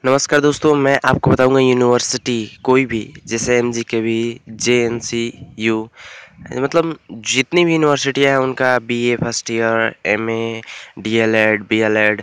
नमस्कार दोस्तों, मैं आपको बताऊंगा यूनिवर्सिटी कोई भी जैसे एमजीकेवी, जेएनसीयू मतलब जितनी भी यूनिवर्सिटियां हैं उनका BA first year, MA, DElEd, BElEd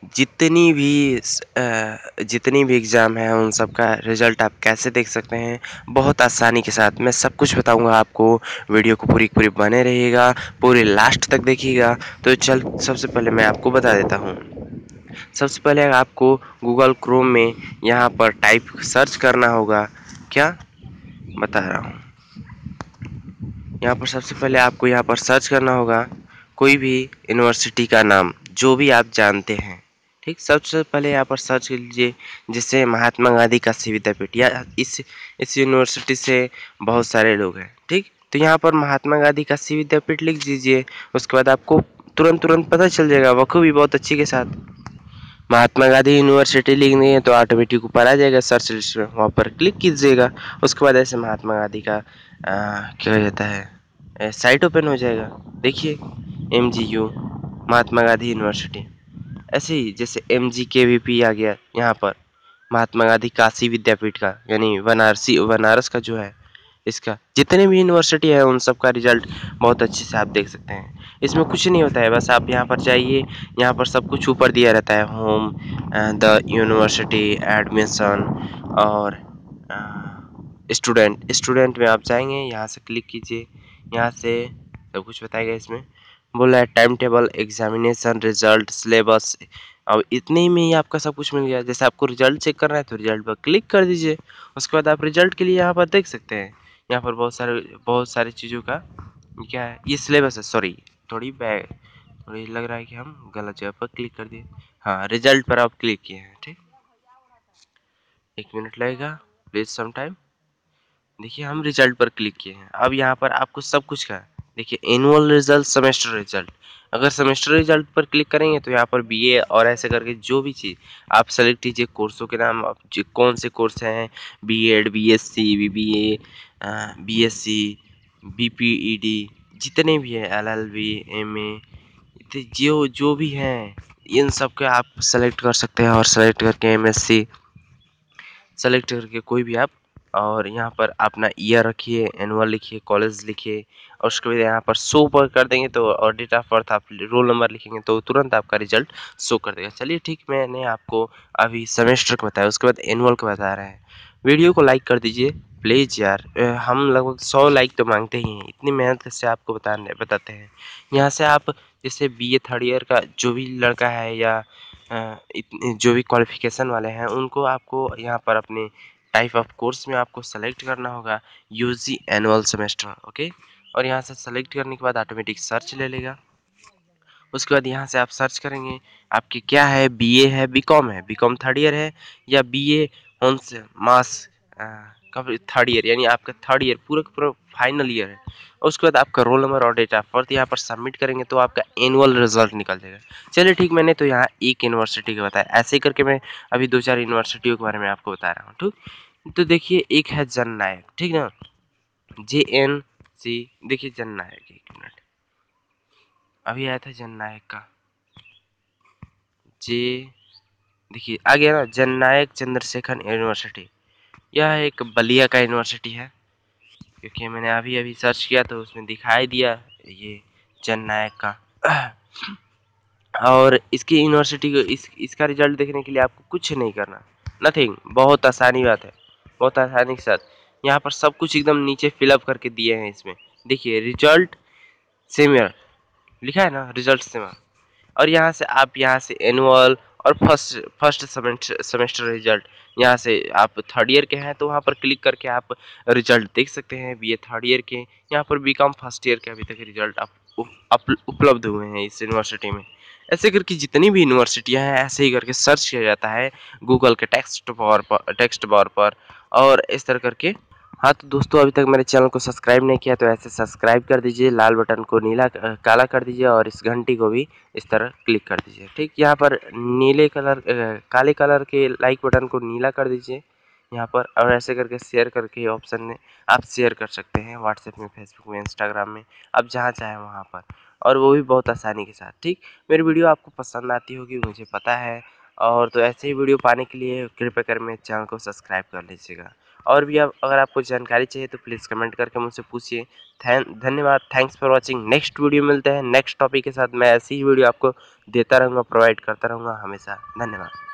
जितनी भी एग्ज़ाम है उन सब का रिजल्ट आप कैसे देख सकते हैं बहुत आसानी के साथ। मैं सब कुछ बताऊंगा आपको। वीडियो को पूरी पूरी बने रहिएगा, पूरे लास्ट तक देखिएगा। तो चल सबसे पहले मैं आपको बता देता हूँ। सबसे पहले आपको गूगल क्रोम में यहाँ पर टाइप सर्च करना होगा। क्या बता रहा हूँ, यहाँ पर सबसे पहले आपको यहाँ पर सर्च करना होगा कोई भी यूनिवर्सिटी का नाम जो भी आप जानते हैं। ठीक, सबसे पहले यहाँ पर सर्च कर लीजिए जैसे महात्मा गांधी काशी विद्यापीठ, या इस यूनिवर्सिटी से बहुत सारे लोग हैं। ठीक, तो यहाँ पर महात्मा गांधी काशी विद्यापीठ लिख दीजिए। उसके बाद आपको तुरंत तुरंत पता चल जाएगा बखूबी बहुत अच्छी के साथ। महात्मा गांधी यूनिवर्सिटी लिखनी है तो ऑटोमेटिक ऊपर आ जाएगा सर्च लिस्ट में, वहाँ पर क्लिक कीजिएगा। उसके बाद ऐसे महात्मा गांधी का क्या कहता है साइट ओपन हो जाएगा। देखिए MGU महात्मा गांधी यूनिवर्सिटी, ऐसे ही जैसे MGKVP आ गया यहाँ पर महात्मा गांधी काशी विद्यापीठ का, यानी बनारस का जो है इसका जितने भी यूनिवर्सिटी है उन सब का रिजल्ट बहुत अच्छे से आप देख सकते हैं। इसमें कुछ नहीं होता है, बस आप यहाँ पर जाइए, यहाँ पर सब कुछ ऊपर दिया रहता है, होम, द यूनिवर्सिटी, एडमिशन और स्टूडेंट में आप जाएंगे, यहाँ से क्लिक कीजिए। यहाँ से सब कुछ बताएगा। इसमें बोला है time table, examination, result, syllabus, और इतने ही में ही आपका सब कुछ मिल गया। जैसे आपको रिजल्ट चेक करना है तो रिजल्ट पर क्लिक कर दीजिए। उसके बाद आप रिजल्ट के लिए यहाँ पर देख सकते हैं, यहाँ पर बहुत सारी चीज़ों का क्या है, ये सिलेबस है। सॉरी, थोड़ी लग रहा है कि हम गलत जगह पर क्लिक कर दिए। हाँ, रिजल्ट पर आप क्लिक किए हैं। ठीक, 1 मिनट लगेगा, प्लीज सम टाइम। देखिए हम रिजल्ट पर क्लिक किए हैं। अब यहाँ पर आपको सब कुछ का देखिए, एनुअल रिजल्ट, सेमेस्टर रिजल्ट। अगर सेमेस्टर रिजल्ट पर क्लिक करेंगे तो यहाँ पर बीए और ऐसे करके जो भी चीज़ आप सेलेक्ट कीजिए, कोर्सों के नाम, आप कौन से कोर्स हैं, BEd, BSc, BBA, BSc, BPEd, जितने भी हैं, एलएलबी, एमए, जो जो भी हैं इन सब के आप सेलेक्ट कर सकते हैं। और सेलेक्ट करके एमएससी सेलेक्ट करके कोई भी आप, और यहाँ पर अपना ईयर रखिए, एनुअल लिखिए, कॉलेज लिखिए, और उसके बाद यहाँ पर शो पर कर देंगे तो, और डेट ऑफ बर्थ आप रोल नंबर लिखेंगे तो तुरंत आपका रिजल्ट शो कर देगा। चलिए ठीक, मैंने आपको अभी सेमेस्टर का बताया, उसके बाद एनुअल का बता रहे हैं। वीडियो को लाइक कर दीजिए प्लीज़ यार, हम लगभग 100 लाइक तो मांगते ही हैं, इतनी मेहनत से आपको बताते हैं। यहाँ से आप जैसे बीए थर्ड ईयर का जो भी लड़का है या जो भी क्वालिफिकेशन वाले हैं उनको आपको यहाँ पर अपने टाइप ऑफ कोर्स में आपको सेलेक्ट करना होगा यूजी एनुअल सेमेस्टर। ओके, और यहाँ से सेलेक्ट करने के बाद ऑटोमेटिक सर्च ले लेगा। उसके बाद यहाँ से आप सर्च करेंगे आपकी क्या है, बीए है, बीकॉम है, बीकॉम थर्ड ईयर है, या बीए ऑनर्स मास कब थर्ड ईयर, यानी आपका थर्ड ईयर पूरा का पूरा फाइनल ईयर है। और उसके बाद आपका रोल नंबर और डेट ऑफ बर्थ यहाँ पर सबमिट करेंगे तो आपका एनुअल रिजल्ट निकल जाएगा। चलिए ठीक, मैंने तो यहाँ एक यूनिवर्सिटी का बताया, ऐसे ही करके मैं अभी 2-4 यूनिवर्सिटियों के बारे में आपको बता रहा हूँ। ठीक, तो देखिए एक है जन नायक, ठीक ना, JNC। देखिए जन नायक, 1 मिनट, अभी आया था जन नायक का जे, देखिए आ गया ना, जन नायक चंद्रशेखर यूनिवर्सिटी। यह एक बलिया का यूनिवर्सिटी है, क्योंकि मैंने अभी अभी सर्च किया तो उसमें दिखाई दिया ये जन नायक का। और इसकी यूनिवर्सिटी को इसका रिजल्ट देखने के लिए आपको कुछ नहीं करना, नथिंग, बहुत आसानी बात है, बहुत आसानी के साथ यहाँ पर सब कुछ एकदम नीचे फिलअप करके दिए हैं। इसमें देखिए रिजल्ट सेमियर लिखा है ना, रिजल्ट सेमियर, और यहाँ से आप यहाँ से एनुअल और फर्स्ट सेमेस्टर रिजल्ट, यहाँ से आप थर्ड ईयर के हैं तो वहाँ पर क्लिक करके आप रिजल्ट देख सकते हैं। बीए थर्ड ईयर के, यहाँ पर बीकॉम फर्स्ट ईयर के अभी तक रिजल्ट आप उपलब्ध हुए हैं इस यूनिवर्सिटी में। ऐसे करके जितनी भी यूनिवर्सिटियाँ हैं ऐसे ही करके सर्च किया जाता है गूगल के टेक्स्ट बार पर, और इस तरह करके। हाँ तो दोस्तों, अभी तक मेरे चैनल को सब्सक्राइब नहीं किया तो ऐसे सब्सक्राइब कर दीजिए, लाल बटन को काला कर दीजिए, और इस घंटी को भी इस तरह क्लिक कर दीजिए। ठीक, यहाँ पर काले कलर के लाइक बटन को नीला कर दीजिए यहाँ पर, और ऐसे करके शेयर करके ऑप्शन में आप शेयर कर सकते हैं व्हाट्सएप में, फेसबुक में, इंस्टाग्राम में, आप जहाँ चाहें वहाँ पर, और वो भी बहुत आसानी के साथ। ठीक, मेरी वीडियो आपको पसंद आती होगी मुझे पता है, और तो ऐसे ही वीडियो पाने के लिए कृपया कर मेरे चैनल को सब्सक्राइब कर लीजिएगा। और भी अब अगर आपको जानकारी चाहिए तो प्लीज़ कमेंट करके मुझसे पूछिए। धन्यवाद, thanks for watching. Next video मिलते हैं नेक्स्ट टॉपिक के साथ। मैं ऐसी ही वीडियो आपको देता रहूँगा, प्रोवाइड करता रहूँगा हमेशा। धन्यवाद।